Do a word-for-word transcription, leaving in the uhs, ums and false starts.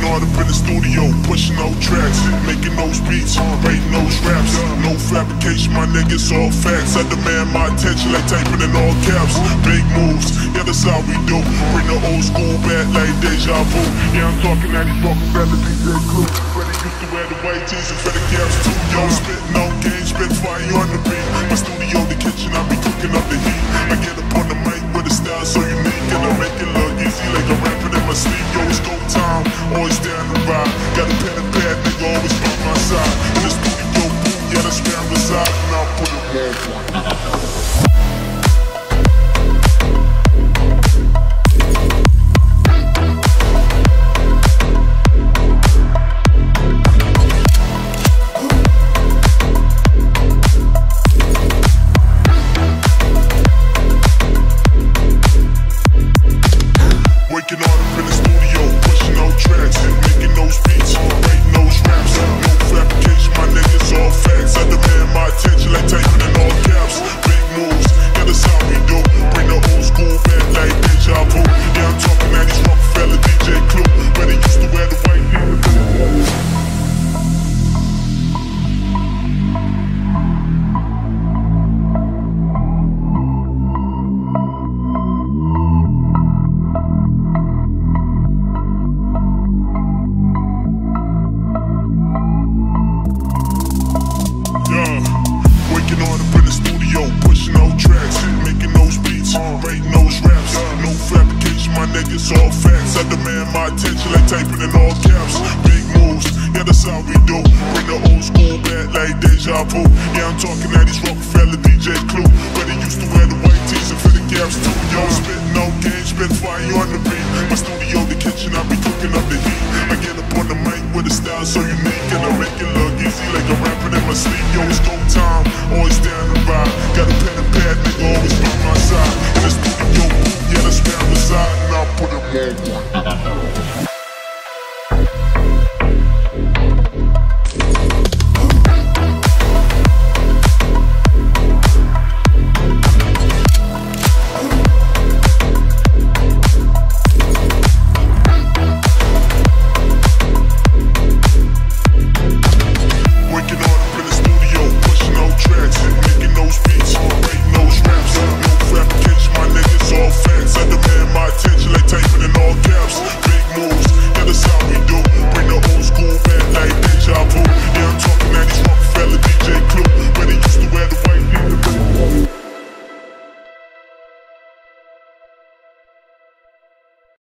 hard up in the studio, pushing those tracks, making those beats, writing those raps. No fabrication, my niggas, all facts. I demand my attention like typing in all caps. Big moves, yeah, that's how we do. Bring the old school back like Deja vu. Yeah, I'm talking ninety Rockefeller, D J Clue. But they used to wear the white tees and fed the caps too. Yo, spitting on game, spit fire on the beat. My studio, the kitchen, I be cooking up the heat. I get up on the mic with a style so unique, and I make it look easy like I'm rapping in my sleep. Yo, it's go time, always down the ride. Got a pen and pad, nigga, always by my side. In the studio, yeah, that's where I reside, and I'll put it on. Working hard up in the studio, pushing those tracks, making those beats, writing those raps. No fabrication, my niggas, all facts. I demand my attention like typing in all caps. Big moves, yeah, that's how we do. Bring the old school back like Deja vu. Yeah, I'm talking nineties Rockefeller, D J Clue. Where they used to wear the white tees. Working hard up in the studio, pushing those tracks, making those beats, writing those raps. No fabrication, my niggas, all facts. I demand my attention like typing in all caps. Big moves, yeah, that's how we do. Bring the old school back like Deja vu. Yeah, I'm talking nineties Rockefeller, D J Clue. Where they used to wear the white tees and fit the caps too. Yo, spitting on game, spit fire on the beat. My studio, the kitchen, I be cooking up the heat. I get up on the mic with a style so unique, and I make it look easy like I'm rapping in my sleep. Yo, it's go time, always down the ride. Got a pen and pad, nigga, always by my side. In the studio, yeah, that's where I reside, and I'll put it on.